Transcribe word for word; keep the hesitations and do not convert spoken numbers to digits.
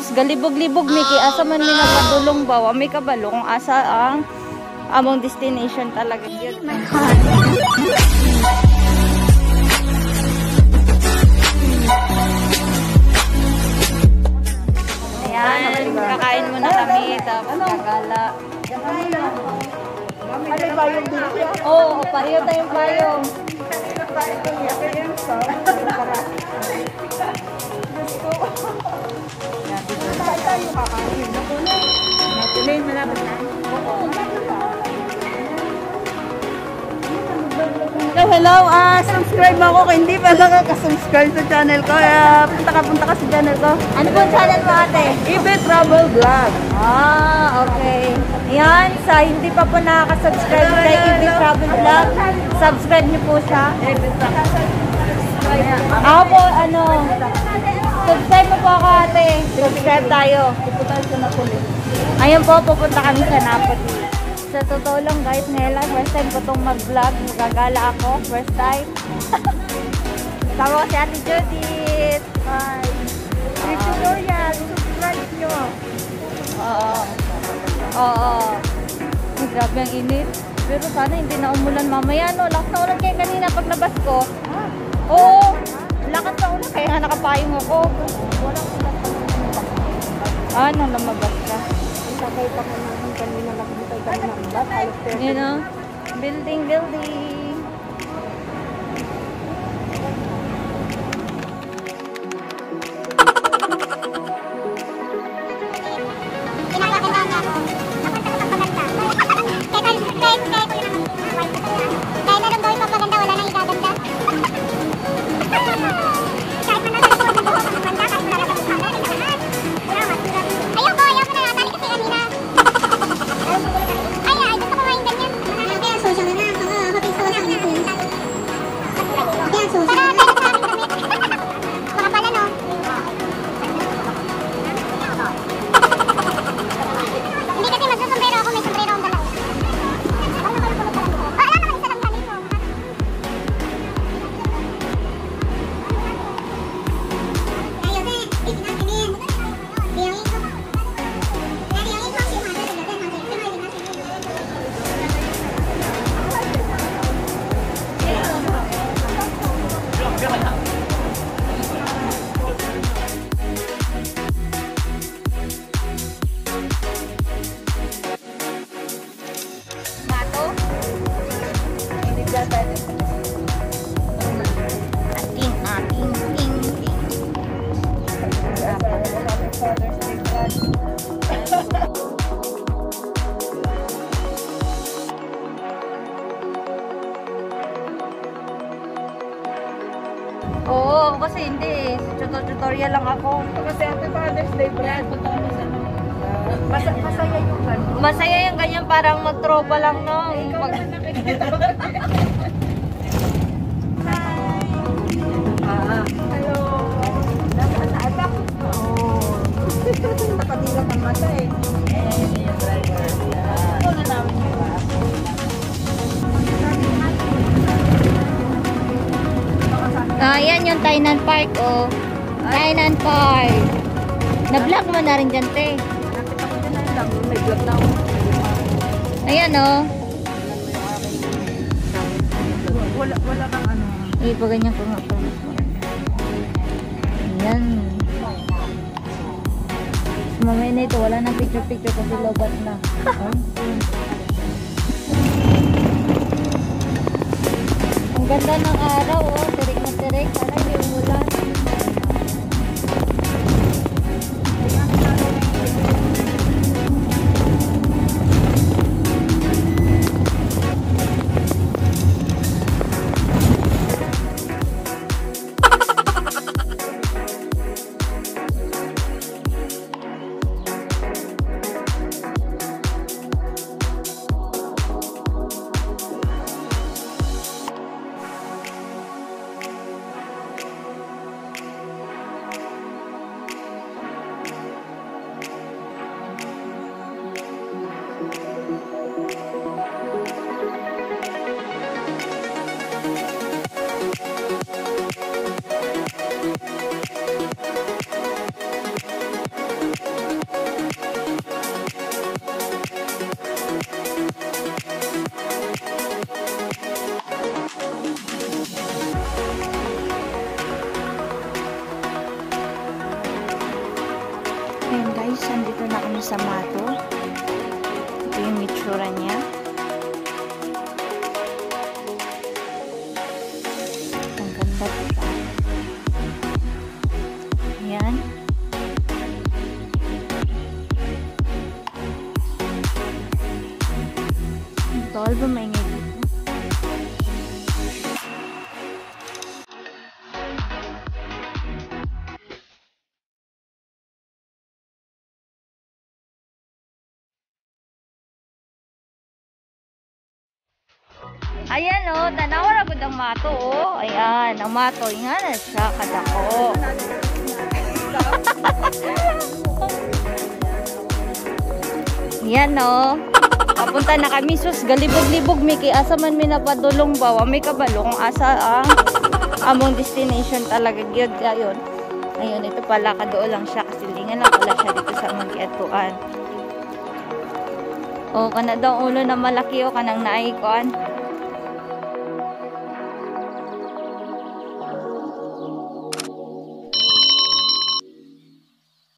sus galibog-libog Miki asa man mi napadulong ba wa may kabalo kung asa ang among destination talaga gyud. Ayan, kakain muna kami tapos gagala. Ano ba yung video? Oo, oh, pareho tayong payong. Tayo kakain. Natuloy, malapit na. Hello, hello. Ah, subscribe ako kung hindi pa nakaka-subscribe sa channel ko. Kaya punta ka, punta ka sa channel ko. Ano po ang channel mo ate? Ibe Travel Vlog. Ah, okay. Yan, sa hindi pa po nakaka-subscribe kay Ibe Travel Vlog, subscribe niyo po siya. Ako po, ano, subscribe mo po ako ate. Subscribe tayo. Pupunta tayo sa Napoli. Ayun po, pupunta kami sa Napoli. Sa totoo lang guys, ngayon lang, first time ko itong mag-vlog. Magagala ako, first time. Tama ko si Ate Judith. Hi. Free tutorial. Subscribe nyo. Oo. Oo. Ay, grabe ang init. Pero sana hindi na umulan mamaya, no? Lakas na ulan kaya kanina paglabas ko. Oo. Lakas na ulan kaya nga nakapayong ako. Walang ulan. Ah, nang lumabas ka. Sakay pa ko namin kanina nakikita tayo ng bus. Halos thirty. You know? Building, building. Oo, kasi hindi. Tutorial lang ako. Kasi Happy Father's Day, Brad. Punta kami sa Mas masaya yung ano. Masaya yung ganyan, parang magtropa lang, no? Ikaw Mag naman nakikita ko. Ah, hello. Nasa na anak? Oo. Nakadilat ang mata eh. Eh, yung driver. Ito na namin yung ba? Ah, yan yung Tainan Park, oh. Tainan Park. Na-vlog mo na rin dyan, te. Nakita ko dyan na lang. May vlog na ako. Ayan, oh. Wala, wala kang ano. Eh, pa ganyan ko nga. Ayan. Mamaya na ito, wala nang picture-picture kasi lobat na. Ang ganda ng araw, oh. Tirik na tirik. Sana hindi umulan. Ayan guys, andito na kami sa Mato. Ito yung itsura niya. Ang ganda po siya. Ayan. Bawal ba maingay dito? Ayan o, tanawa na po ang mato o. Ayan, ang mato. Nga na siya, kadako. Ayan o. Papunta na kami. Sus, galibog-libog. May kay asa man may napadulong ba? May kabalong asa ang among destination talaga. Gyud gayon. Ayun, ito pala. Kadoon lang siya. Kasi lingan lang pala siya dito sa Magiatuan. O, kana daw ulo na malaki o kanang naikuan.